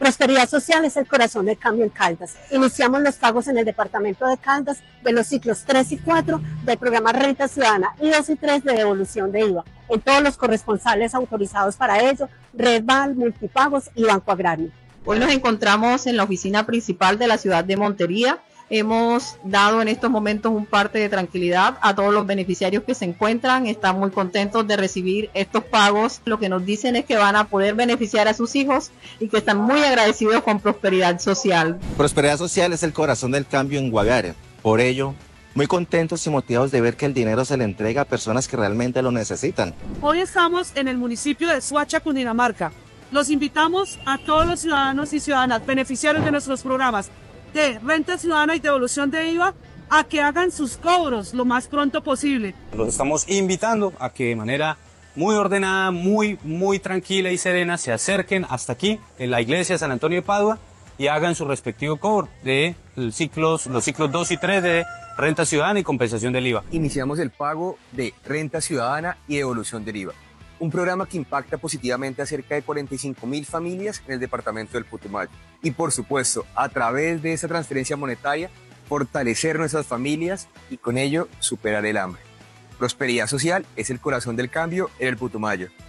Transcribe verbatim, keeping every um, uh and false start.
Prosperidad Social es el corazón del cambio en Caldas. Iniciamos los pagos en el departamento de Caldas de los ciclos tres y cuatro del programa Renta Ciudadana y dos y tres de devolución de I V A, en todos los corresponsales autorizados para ello, Redval, Multipagos y Banco Agrario. Hoy nos encontramos en la oficina principal de la ciudad de Montería. Hemos dado en estos momentos un parte de tranquilidad a todos los beneficiarios que se encuentran, están muy contentos de recibir estos pagos. Lo que nos dicen es que van a poder beneficiar a sus hijos y que están muy agradecidos con Prosperidad Social. Prosperidad Social es el corazón del cambio en Guaviare. Por ello, muy contentos y motivados de ver que el dinero se le entrega a personas que realmente lo necesitan. Hoy estamos en el municipio de Soacha, Cundinamarca. Los invitamos a todos los ciudadanos y ciudadanas beneficiarios de nuestros programas de Renta Ciudadana y devolución de I V A a que hagan sus cobros lo más pronto posible. Los estamos invitando a que de manera muy ordenada, muy, muy tranquila y serena se acerquen hasta aquí en la iglesia de San Antonio de Padua y hagan su respectivo cobro de los ciclos, los ciclos dos y tres de Renta Ciudadana y compensación del I V A. Iniciamos el pago de Renta Ciudadana y devolución del I V A. Un programa que impacta positivamente a cerca de cuarenta y cinco mil familias en el departamento del Putumayo. Y por supuesto, a través de esa transferencia monetaria, fortalecer nuestras familias y con ello superar el hambre. Prosperidad Social es el corazón del cambio en el Putumayo.